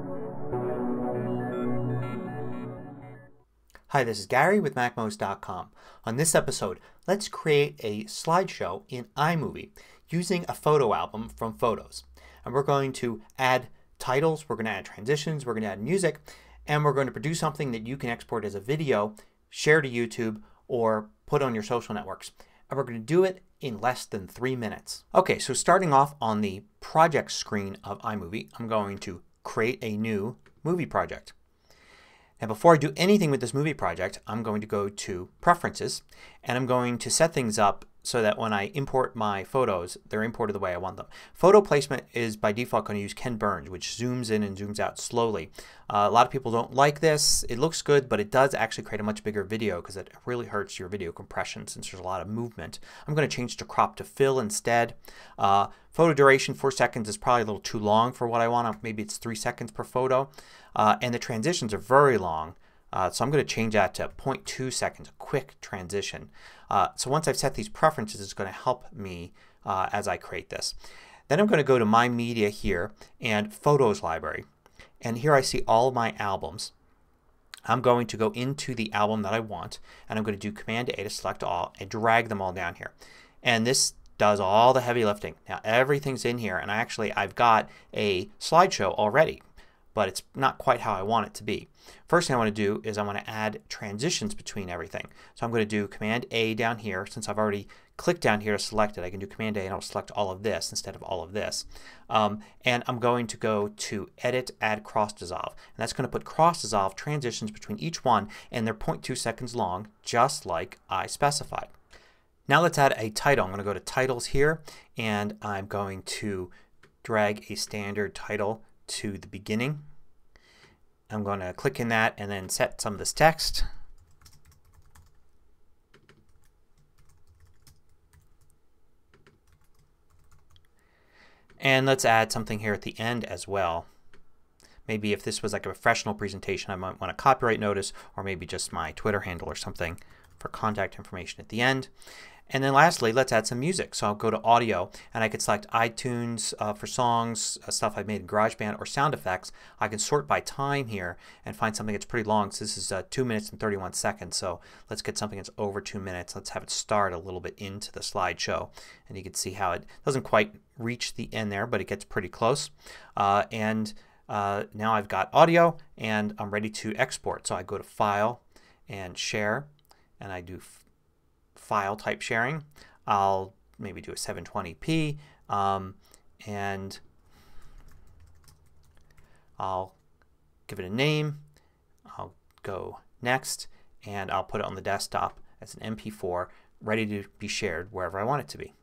Hi, this is Gary with MacMost.com. On this episode, let's create a slideshow in iMovie using a photo album from Photos. And we're going to add titles, we're going to add transitions, we're going to add music, and we're going to produce something that you can export as a video, share to YouTube, or put on your social networks. And we're going to do it in less than 3 minutes. Okay, so starting off on the project screen of iMovie, I'm going to create a new movie project. Now before I do anything with this movie project, I'm going to go to Preferences and I'm going to set things up so that when I import my photos, they're imported the way I want them. Photo placement is by default going to use Ken Burns, which zooms in and zooms out slowly. A lot of people don't like this. It looks good, but it does actually create a much bigger video because it really hurts your video compression since there's a lot of movement. I'm going to change to crop to fill instead. Photo duration 4 seconds is probably a little too long for what I want. Maybe it's 3 seconds per photo. And the transitions are very long. So I'm going to change that to 0.2 seconds, a quick transition. So once I've set these preferences, it's going to help me as I create this. Then I'm going to go to My Media here and Photos Library. And here I see all of my albums. I'm going to go into the album that I want and I'm going to do Command A to select all and drag them all down here. And this does all the heavy lifting. Now everything's in here and I've got a slideshow already. But it's not quite how I want it to be. First thing I want to do is I want to add transitions between everything. So I'm going to do Command A down here. Since I've already clicked down here to select it, I can do Command A and I'll select all of this instead of all of this. And I'm going to go to Edit, Add Cross Dissolve. And that's going to put cross dissolve transitions between each one and they're 0.2 seconds long just like I specified. Now let's add a title. I'm going to go to Titles here and I'm going to drag a standard title to the beginning. I'm going to click in that and then set some of this text. And let's add something here at the end as well. Maybe if this was like a professional presentation I might want a copyright notice or maybe just my Twitter handle or something for contact information at the end. And then lastly let's add some music. So I'll go to Audio and I can select iTunes for songs, stuff I've made in GarageBand, or sound effects. I can sort by time here and find something that's pretty long. So this is 2 minutes and 31 seconds. So let's get something that's over 2 minutes. Let's have it start a little bit into the slideshow. And you can see how it doesn't quite reach the end there, but it gets pretty close. Now I've got audio and I'm ready to export. So I go to File and Share and I do file type sharing. I'll maybe do a 720p and I'll give it a name. I'll go next and I'll put it on the desktop as an MP4 ready to be shared wherever I want it to be.